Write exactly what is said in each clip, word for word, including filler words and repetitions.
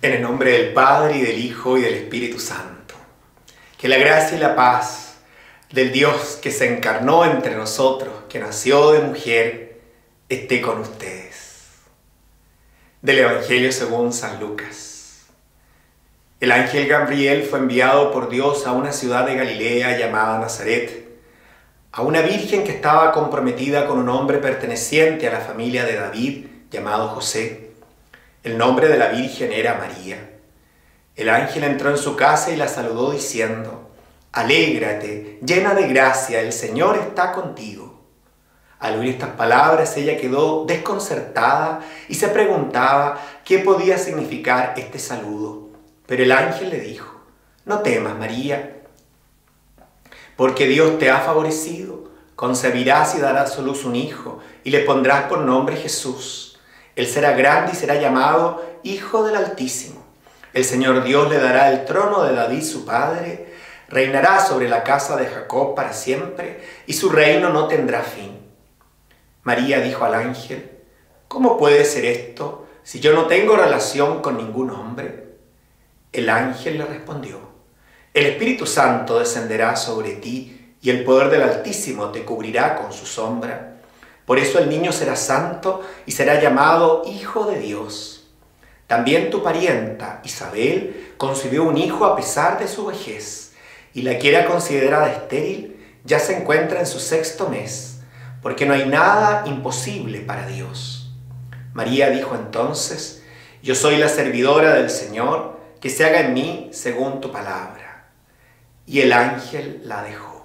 En el nombre del Padre, y del Hijo, y del Espíritu Santo. Que la gracia y la paz del Dios que se encarnó entre nosotros, que nació de mujer, esté con ustedes. Del Evangelio según San Lucas. El ángel Gabriel fue enviado por Dios a una ciudad de Galilea llamada Nazaret, a una virgen que estaba comprometida con un hombre perteneciente a la familia de David, llamado José. El nombre de la virgen era María. El ángel entró en su casa y la saludó diciendo: «Alégrate, llena de gracia, el Señor está contigo». Al oír estas palabras, ella quedó desconcertada y se preguntaba qué podía significar este saludo. Pero el ángel le dijo: «No temas, María, porque Dios te ha favorecido. Concebirás y darás a luz un hijo, y le pondrás por nombre Jesús. Él será grande y será llamado Hijo del Altísimo. El Señor Dios le dará el trono de David su padre, reinará sobre la casa de Jacob para siempre, y su reino no tendrá fin». María dijo al ángel: «¿Cómo puede ser esto si yo no tengo relación con ningún hombre?». El ángel le respondió: «El Espíritu Santo descenderá sobre ti, y el poder del Altísimo te cubrirá con su sombra. Por eso el niño será santo y será llamado Hijo de Dios. También tu parienta, Isabel, concibió un hijo a pesar de su vejez, y la que era considerada estéril ya se encuentra en su sexto mes, porque no hay nada imposible para Dios». María dijo entonces: «Yo soy la servidora del Señor, que se haga en mí según tu palabra». Y el ángel la dejó.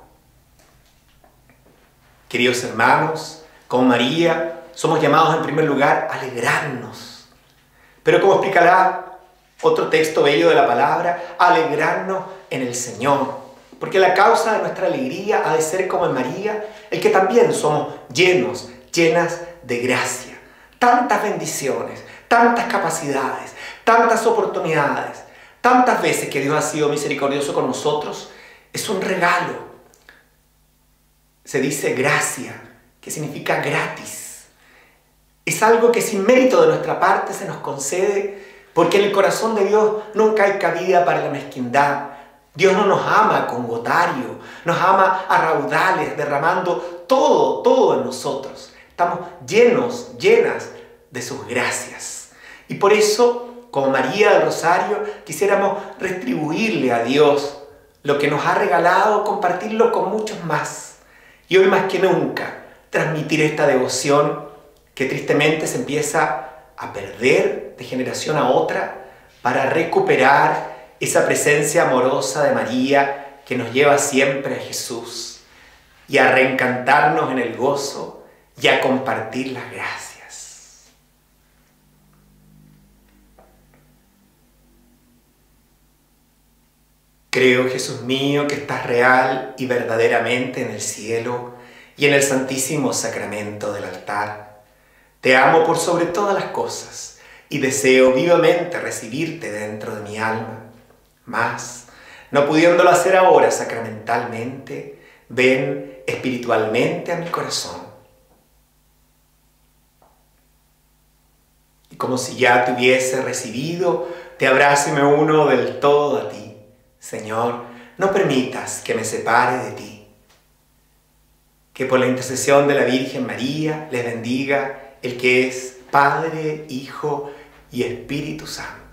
Queridos hermanos, con María somos llamados en primer lugar a alegrarnos. Pero como explicará otro texto bello de la palabra, a alegrarnos en el Señor. Porque la causa de nuestra alegría ha de ser como en María, el que también somos llenos, llenas de gracia. Tantas bendiciones, tantas capacidades, tantas oportunidades, tantas veces que Dios ha sido misericordioso con nosotros. Es un regalo. Se dice gracia, que significa gratis. Es algo que sin mérito de nuestra parte se nos concede, porque en el corazón de Dios nunca hay cabida para la mezquindad. Dios no nos ama con gotario, nos ama a raudales, derramando todo, todo en nosotros. Estamos llenos, llenas de sus gracias. Y por eso, como María del Rosario, quisiéramos retribuirle a Dios lo que nos ha regalado, compartirlo con muchos más. Y hoy más que nunca, transmitir esta devoción que tristemente se empieza a perder de generación a otra, para recuperar esa presencia amorosa de María que nos lleva siempre a Jesús, y a reencantarnos en el gozo y a compartir las gracias. Creo, Jesús mío, que estás real y verdaderamente en el cielo y en el santísimo sacramento del altar. Te amo por sobre todas las cosas y deseo vivamente recibirte dentro de mi alma. Mas, no pudiéndolo hacer ahora sacramentalmente, ven espiritualmente a mi corazón. Y como si ya te hubiese recibido, te abrazo y me uno del todo a ti. Señor, no permitas que me separe de ti. Que por la intercesión de la Virgen María les bendiga el que es Padre, Hijo y Espíritu Santo.